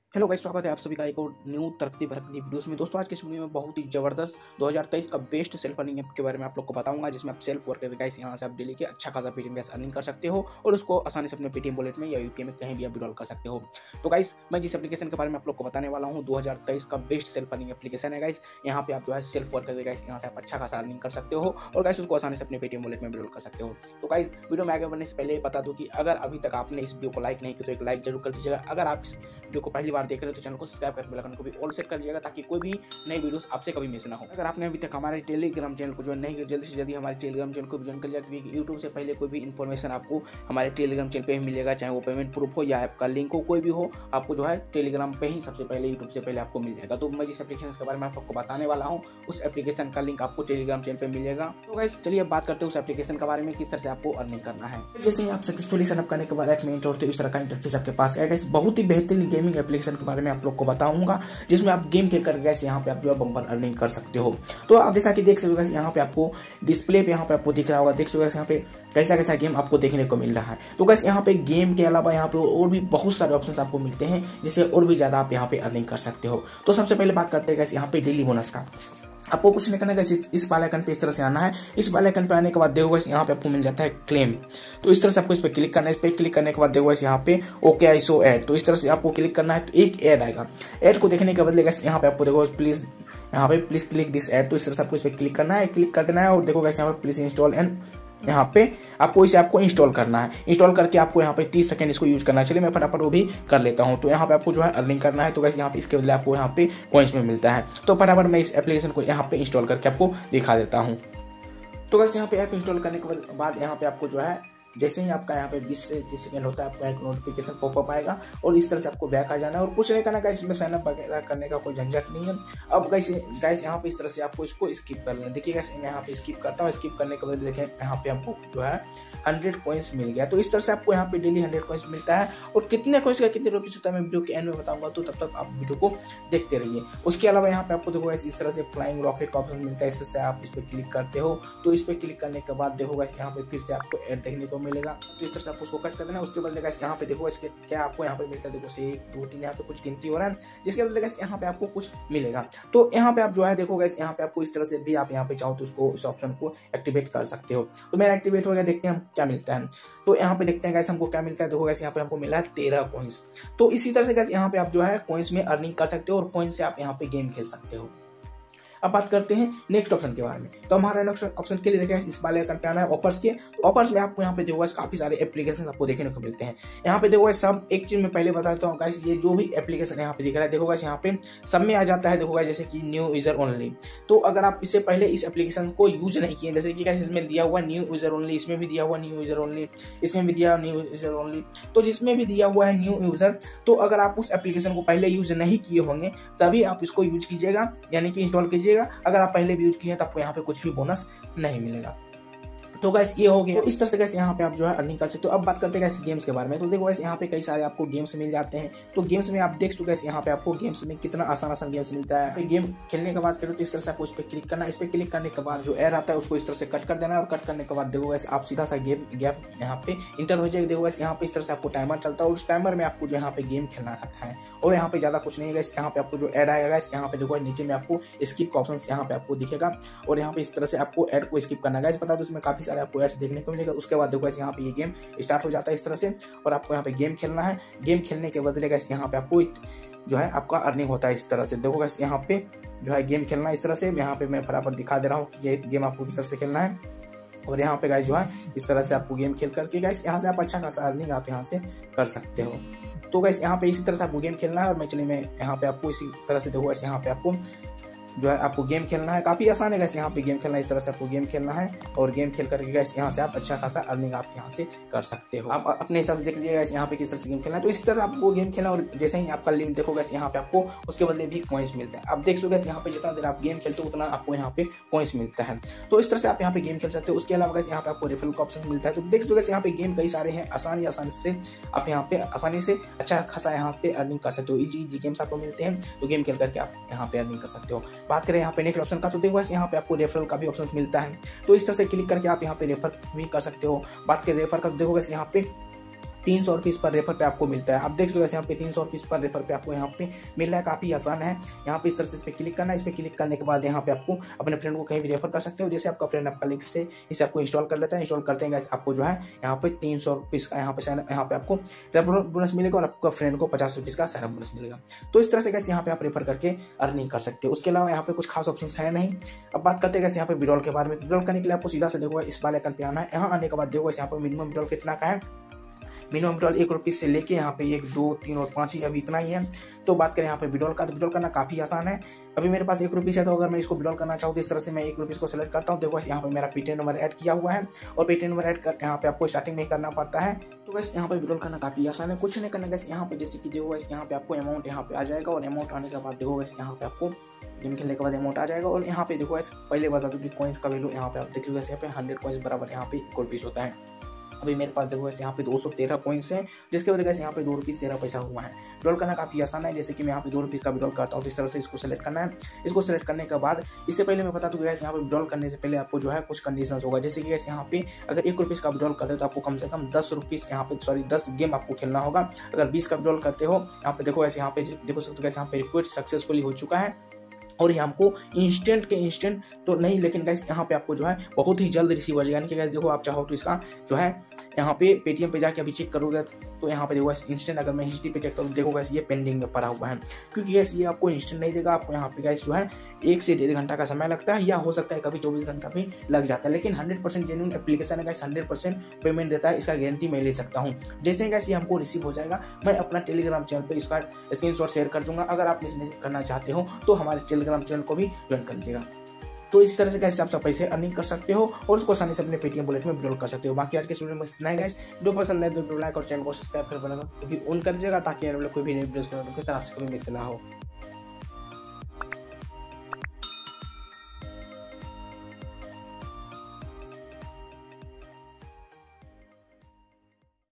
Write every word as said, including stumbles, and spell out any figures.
Hello guys, स्वागत है आप सभी का एक और न्यू तरक्की भरकती वीडियोस में। दोस्तों आज के इस वीडियो में बहुत ही जबरदस्त दो हज़ार तेईस का बेस्ट सेल्फ अर्निंग ऐप के बारे में आप लोग को बताऊंगा, जिसमें आप सेल्फ वर्क गाइस यहाँ से आप डेली के अच्छा खासा पेटीएम गैस अर्निंग कर सकते हो और उसको आसानी से अपने पेटीएम वॉलेट में या यूपीआई में कहीं भी आप विड्रॉल कर सकते हो। तो गाइस मैं जिस एप्लीकेशन के बारे में आप लोग को बताने वाला हूँ दो हज़ार तेईस का बेस्ट सेल्फ अर्निंग एप्लीकेशन है गाइस। यहाँ पे आप जो है सेल्फ वर्क गाइस यहाँ से आप अच्छा खासा अर्निंग कर सकते हो और गाइस उसको आसानी से अपने पेटीएम वॉलेट में विड्रॉल कर सकते हो। तो गाइस वीडियो में आगे बढ़ने से पहले बता दूं कि अगर अभी तक आपने इस वीडियो को लाइक नहीं किया तो एक लाइक जरूर कर दीजिएगा। अगर आप इस वीडियो को पहली बार देख रहे हो तो चैनल को सब्सक्राइब करके बेल आइकन को भी ऑल सेट कर लीजिएगा ताकि कोई भी नई वीडियोस आपसे कभी मिस ना हो। अगर आपने अभी तक हमारे टेलीग्राम चैनल को ज्वाइन नहीं किया जल्दी से जल्दी हमारे टेलीग्राम चैनल को भी ज्वाइन कर लिया, क्योंकि यूट्यूब से पहले कोई भी इन्फॉर्मेशन आपको हमारे टेलीग्राम चैनल पे ही मिलेगा, चाहे वो पेमेंट प्रूफ हो या ऐप का लिंक हो, कोई भी हो आपको जो है टेलीग्राम पे ही सबसे पहले यूट्यूब से पहले आपको मिल जाएगा। तो मैं जिस एप्लीकेशन के बारे में आपको बताने वाला हूँ उस एप्लीकेशन का लिंक आपको टेलीग्राम चैनल पे मिलेगा। तो गाइस चलिए बात करते हैं उस एप्लीकेशन के बारे में, किस तरह से आपको अर्निंग करना है। जैसे ही आप सक्सेसफुली साइन अप करने के बाद एक मिनट होते इस तरह का इंटरफेस आपके पास आएगा। इस बहुत ही बेहतरीन गेमिंग एप्लीकेशन के बारे में आप लोग को बताऊंगा, जिसमें आप गेम खेल कर गैस यहाँ पे आप जो है बम्पर अर्निंग कर सकते हो। तो आप जैसा कि देख सकते हो यहाँ पे आपको डिस्प्ले पे यहाँ पे आपको दिख रहा होगा, देख सकते हो यहाँ पे कैसा कैसा गेम आपको देखने को मिल रहा है। तो गैस यहाँ पे गेम के अलावा यहाँ पे और भी बहुत सारे ऑप्शंस आपको मिलते हैं, जिससे और भी ज्यादा आप यहाँ पे अर्निंग कर सकते हो। तो सबसे पहले बात करते हैं गैस यहाँ पे डेली बोनस का। आपको कुछ नहीं करना है, इस, इस वाले आइकन पे इस तरह से आना है। इस वाले आइकन पे आने के बाद देखो गाइस यहाँ पे आपको मिल जाता है क्लेम। तो इस तरह से आपको इस पे क्लिक करना है। इस पे क्लिक करने के बाद देखो गाइस यहाँ पे ओके आई सो ऐड, तो इस तरह से आपको क्लिक करना है। तो एक ऐड आएगा, ऐड को देखने के बदले गाइस यहाँ पे आपको देखो प्लीज यहाँ पे प्लीज क्लिक दिस ऐड, तो इस तरह से आपको इस पे क्लिक करना है, क्लिक कर देना है और देखो गाइस यहाँ पे प्लीज इंस्टॉल एंड यहाँ पे आपको इसे आपको इंस्टॉल करना है। इंस्टॉल करके आपको यहाँ पे तीस सेकंड इसको यूज करना है। चलिए मैं फटाफट वो भी कर लेता हूँ। तो यहाँ पे आपको जो है अर्निंग करना है, तो वैसे यहाँ पे इसके बदले आपको यहाँ पे कॉइंस में मिलता है। तो फटाफट मैं इस एप्लीकेशन को यहाँ पे इंस्टॉल करके आपको दिखा देता हूँ। तो वैसे यहाँ पे ऐप इंस्टॉल करने के बाद यहाँ पे आपको जो है जैसे ही आपका यहाँ पे बीस से तीस सेकंड होता है आपको एक नोटिफिकेशन पॉपअप आएगा और इस तरह से आपको बैक आ जाना है और कुछ नहीं करना गाइस, इसमें साइन अप वगैरह करने का कोई झंझट नहीं है। अब गाइस गाइस यहाँ पे इस तरह से आपको इसको स्किप कर लेना। देखिए गाइस मैं यहाँ पे स्किप करता हूँ। स्किप करने के बाद देखें यहाँ पे आपको जो है हंड्रेड कॉइंस मिल गया। तो इस तरह से आपको यहाँ पे डेली हंड्रेड कॉइंस मिलता है और कितने कॉइंस का कितने रुपीज होता है मैं वीडियो के एंड में बताऊंगा, तो तब तक आप वीडियो को देखते रहिए। उसके अलावा यहाँ पे आपको देखो गाइस इस तरह से फ्लाइंग रॉकेट का ऑप्शन मिलता है, इस तरह से आप इस पर क्लिक करते हो। तो इस पर क्लिक करने के बाद देखो गाइस यहाँ पे फिर से आपको ऐड देखने को मिलेगा। तो इस तरह से आपको उसको कट कर देना। उसके बदले गाइस यहाँ पे देखो इसके क्या आपको यहाँ पे मिलता है, देखो से एक दो तीन यहाँ पे कुछ गिनती हो रहा है, जिसके बदले गाइस यहाँ पे आपको कुछ मिलेगा। तो यहाँ पे आप जो है देखो गाइस यहाँ पे आपको इस तरह से भी आप यहाँ पे चाहो तो उसको इस ऑप्शन को एक्टिवेट कर सकते हो। तो मेरा एक्टिवेट हो गया, देखते हैं हम क्या मिलता है। तो यहाँ पे देखते हैं गाइस हमको क्या मिलता है। देखो गाइस यहाँ पे हमको मिला है तेरह कॉइंस। तो इसी तरह से गाइस यहाँ पे आप जो है कॉइंस में अर्निंग कर सकते हो और कॉइंस से आप यहाँ पे गेम खेल सकते हो। अब बात करते हैं नेक्स्ट ऑप्शन के बारे में। तो हमारा नेक्स्ट ऑप्शन के लिए देखिए इस वाले आइकन पे आना है ऑफर्स के। तो ऑफर्स में आपको यहाँ पे देखो काफी सारे एप्लीकेशन आपको देखने को मिलते हैं। यहाँ पे देखो सब एक चीज मैं पहले बता देता हूँ गाइस, ये जो भी एप्लीकेशन यहाँ पे दिख रहा है देखो गाइस यहाँ पे सब में आ जाता है। देखो गाइस जैसे कि न्यू यूजर ओनली, तो अगर आप इससे पहले इस एप्लीकेशन को यूज नहीं किए, जैसे कि गाइस इसमें दिया हुआ न्यू यूजर ओनली, इसमें भी दिया हुआ न्यू यूजर ओनली, इसमें भी दिया न्यू यूजर ओनली, तो जिसमें भी दिया हुआ है न्यू यूजर, तो अगर आप उस एप्लीकेशन को पहले यूज नहीं किए होंगे तभी आप इसको यूज कीजिएगा, यानी कि इंस्टॉल कीजिएगा। अगर आप पहले भी यूज किए तो आपको यहाँ पे कुछ भी बोनस नहीं मिलेगा। तो गाइस ये हो गया। तो इस तरह से गाइस यहाँ पे आप जो है अर्निंग कर सकते हो। अब बात करते हैं गाइस गेम्स के बारे में। तो देखो गाइस यहाँ पे कई सारे आपको गेम्स मिल जाते हैं। तो गेम्स में आप देख सकते हो गाइस यहाँ पे आपको गेम्स में कितना आसान आसान गेम्स मिलता है। गेम खेलने के बाद करो तो इस तरह से आपको इस पर क्लिक करना है। इस पर क्लिक करने के बाद जो एड आता है उसको इस तरह से कट कर देना है और कट करने के बाद देखो गाइस आप सीधा सा गेम गैप यहाँ पे इंटर हो जाएगा। देखो गाइस यहाँ पे इस तरह से आपको टाइमर चलता है और उस टाइमर में आपको जो यहाँ पे गेम खेलना रहता है और यहाँ पे ज्यादा कुछ नहीं है गाइस। यहाँ पे आपको जो एड आएगा गाइस यहाँ पे देखो नीचे में आपको स्किप का ऑप्शन यहाँ पे आपको दिखेगा और यहाँ पे इस तरह से आपको एड को स्किप करना है गाइस। पता है उसमें काफी सारे आपको एड्स देखने मिलेगा। उसके बाद देखो यहाँ पे ये गेम स्टार्ट हो जाता है इस तरह से और आपको यहाँ पे गेम खेलना है। गेम खेलने के बदले गाइस यहाँ पे आपको जो है आपका अर्निंग होता है इस तरह से। देखो गाइस यहाँ पे जो है गेम खेलना है इस तरह से। यहाँ पे मैं फटाफट दिखा दे रहा हूँ कि ये गेम आपको किस तरह से खेलना है और यहाँ पे गाइस जो है इस तरह से आपको गेम खेल करके गाइस यहाँ से आप अच्छा खासा अर्निंग आप यहाँ से कर सकते हो। तो गाइस यहाँ पे इसी तरह से आपको गेम खेलना है और मैं चलिए मैं यहाँ पे आपको इसी तरह से देखो गाइस यहाँ पे आपको जो है आपको गेम खेलना है। काफी आसान है गाइस यहाँ पे गेम खेलना, इस तरह से आपको गेम खेलना है और गेम खेल करके गाइस यहाँ से आप अच्छा खासा अर्निंग आप यहाँ से कर सकते हो। आप अपने हिसाब से देख लीजिए गाइस यहाँ पे किस तरह से गेम खेलना है। तो इस तरह से आपको गेम खेलना और जैसे ही आपका लिमिट देखो गाइस यहाँ पे आपको उसके बदले भी कॉइंस मिलते हैं। आप देख सो गाइस यहाँ पे जितना देर आप गेम खेलते हो उतना आपको यहाँ पे कॉइंस मिलता है। तो इस तरह से आप यहाँ पे गेम खेल सकते हो। उसके अलावा गाइस यहाँ पे आपको रेफरल का ऑप्शन मिलता है। तो देख सो गाइस यहाँ पे गेम कई सारे हैं, आसानी आसानी से आप यहाँ पे आसानी से अच्छा खासा यहाँ पे अर्निंग कर सकते हो। इजी इजी गेम्स आपको मिलते हैं तो गेम खेल करके आप यहाँ पे अर्निंग कर सकते हो। बात करें यहाँ पे नेक्स्ट ऑप्शन का, तो देखो यहाँ पे आपको रेफरल का भी ऑप्शन मिलता है। तो इस तरह से क्लिक करके आप यहाँ पे रेफर भी कर सकते हो। बात करें रेफर का, देखो यहाँ पे तीन सौ रुपीज़ पर रेफर पे आपको मिलता है। आप देख सकते हो यहाँ पे तीन सौ रुपीज़ पर रेफर पे आपको यहाँ पे मिल रहा है, काफ़ी आसान है। यहाँ पे इस तरह से इस पर क्लिक करना है। इस पर क्लिक करने के बाद यहाँ पे आपको अपने फ्रेंड को कहीं भी रेफर कर सकते हो। जैसे आपका फ्रेंड आपका लिंक से इसे आपको इंस्टॉल कर लेता है, इंस्टॉल करते हैं गाइस आपको जो है यहाँ पे तीन सौ रुपीज़ का यहाँ पे यहाँ पे आपको रेफर बोनस मिलेगा और आपका फ्रेंड को पचास रुपीज़ का साइन अप बोनस मिलेगा। तो इस तरह से गाइस यहाँ पे आप रेफर करके अर्निंग कर सकते हो। उसके अलावा यहाँ पे कुछ खास ऑप्शन है नहीं। अब बात करते हैं गाइस यहाँ पे विड्रॉल के बारे में। विड्रॉल करने के लिए आपको सीधा से देखो इस वाले आइकन पे आना है। यहाँ आने के बाद देखो यहाँ पे मिनिमम विड्रॉल कितना का है। मिनिमम विड्रॉल एक रुपये से लेके यहाँ पे एक दो तीन और पाँच ही अभी इतना ही है। तो बात करें यहाँ पे विड्रॉल का, तो विड्रॉल करना काफ़ी आसान है। अभी मेरे पास एक रुपये है, तो अगर मैं इसको विड्रॉल करना चाहूँ तो इस तरह से मैं एक रुपये को सेलेक्ट करता हूँ। देखो यहाँ पे मेरा पेटीएम नंबर ऐड किया हुआ है और पेटीएम नंबर ऐड कर यहाँ पे आपको स्टार्टिंग में करना पड़ता है। तो बस यहाँ पे विड्रॉल करना काफ़ी आसान है, कुछ नहीं करना बस यहाँ पे जैसे कि देखो यहाँ पे आपको अमाउंट यहाँ पे आ जाएगा और अमाउंट आने के बाद देखो बस यहाँ पे आपको गेम खेलने के बाद अमाउंट आ जाएगा। और यहाँ पे देखो ऐसे पहले बता दूँ कि कॉइन्स का वैल्यू यहाँ पे आप देखिए यहाँ पे हंड्रेड कॉइन्स बराबर यहाँ पे एक रुपीस होता है। अभी मेरे पास देखो यहाँ पे दो सौ तेरह कॉइन्स हैं, जिसके वजह से यहाँ पे दो रुपीस तेरह पैसा हुआ है। विड्रॉल करना काफ़ी आसान है। जैसे कि मैं यहाँ पे दो रुपीस का विड्रॉल करता हूँ, तो इस तरह से इसको सेलेक्ट करना है। इसको सेलेक्ट करने के बाद इससे पहले मैं बता दूँ गैस यहाँ पे विड्रॉल करने से पहले आपको जो है कुछ कंडीशंस होगा। जैसे कि गैस यहाँ पे अगर एक रुपीस का विड्रॉल करते हो तो आपको कम से कम दस रुपीस यहाँ पे सॉरी दस गेम आपको खेलना होगा। अगर बीस का विड्रॉल करते हो यहाँ पे देखो ऐसे यहाँ पे देखो सकते हो यहाँ पे रिक्वेस्ट सक्सेसफुली हो चुका है और ये हमको इंस्टेंट के इंस्टेंट तो नहीं, लेकिन गाइस यहाँ पे आपको जो है बहुत ही जल्द रिसीव हो जाएगा। यानी कि गाइस देखो आप चाहो तो इसका जो है यहाँ पे पेटीएम पे जाके अभी चेक करोगे तो यहाँ पे देखो इंस्टेंट, अगर मैं हिस्ट्री पे चेक करूँ देखो गाइस ये पेंडिंग में पड़ा हुआ है, क्योंकि गाइस ये आपको इंस्टेंट नहीं देगा। आपको यहाँ पे गाइस जो है एक से डेढ़ घंटा का समय लगता है, या हो सकता है कभी चौबीस घंटा भी लग जाता है। लेकिन हंड्रेड परसेंट जेन्युइन एप्लीकेशन है गाइस, हंड्रेड परसेंट पेमेंट देता है, इसका गारंटी मैं ले सकता हूँ। जैसे ही गाइस ये हमको रिसीव हो जाएगा मैं अपना टेलीग्राम चैनल पर इसका स्क्रीनशॉट शेयर कर दूंगा। अगर आप इसमें करना चाहते हो तो हमारे टेलीग्राम चैनल को भी ज्वाइन कर लीजिएगा। तो इस तरह से गाइस आप सब पैसे अर्निंग कर सकते हो और उसको आसानी से अपने पेटीएम वॉलेट में विड्रॉल कर सकते हो। बाकी आज के वीडियो में इतना ही गाइस। वीडियो पसंद है तो लाइक और चैनल को सब्सक्राइब कर बना कभी ऑन कर दीजिएगा ताकि कोई भी नई वीडियो की नोटिफिकेशन आपसे कभी मिस ना हो।